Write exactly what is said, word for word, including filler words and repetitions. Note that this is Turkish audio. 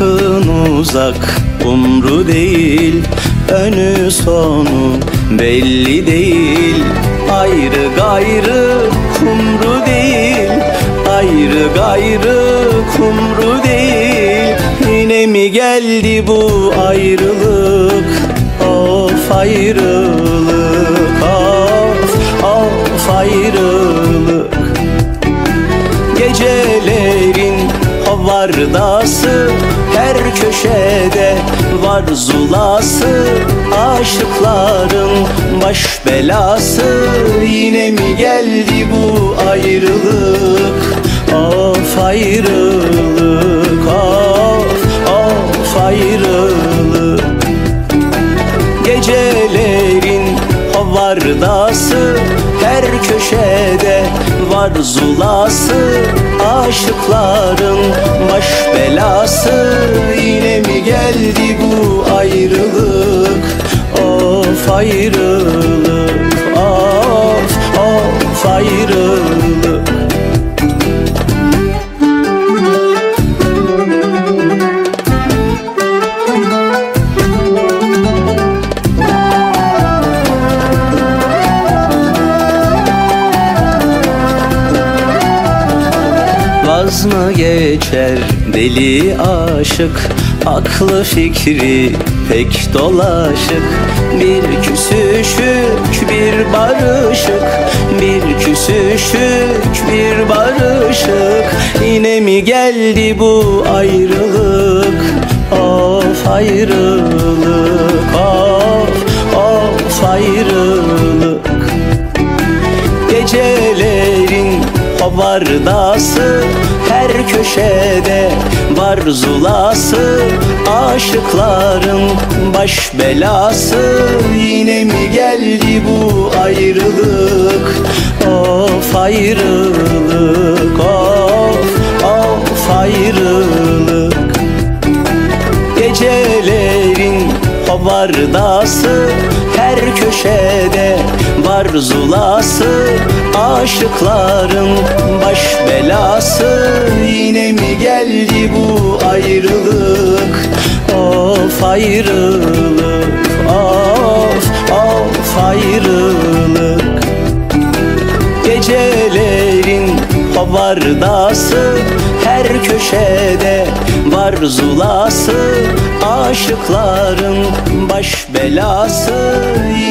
Yakın uzak umru değil, önü sonu belli değil. Ayrı gayrı kumru değil, ayrı gayrı kumru değil. Yine mi geldi bu ayrılık? Of ayrılık, of, of ayrılık. Gecelerin havardası, her köşede var zulası. Aşıkların baş belası, yine mi geldi bu ayrılık? Of ayrılık, of, of ayrılık. Gecelerin havardası, her köşede var zulası. Aşıkların baş belası, yine mi geldi bu ayrılık? Of ayrılık, of, of ayrılık. Vaz mı geçer deli aşık, aklı fikri pek dolaşık. Bir küsüşük bir barışık, bir küsüşük bir barışık. Yine mi geldi bu ayrılık? Of ayrılık, of, of ayrılık. Gecelerin havardası, her köşede var zulası. Aşıkların baş belası, yine mi geldi bu ayrılık? Of ayrılık, of, of ayrılık. Gecelerin havardası, her köşede var zulası. Aşıkların baş belası, yine mi geldi bu ayrılık? Of ayrılık, of, of ayrılık. Gecelerin havardası, her köşede var zulası. Aşıkların baş belası,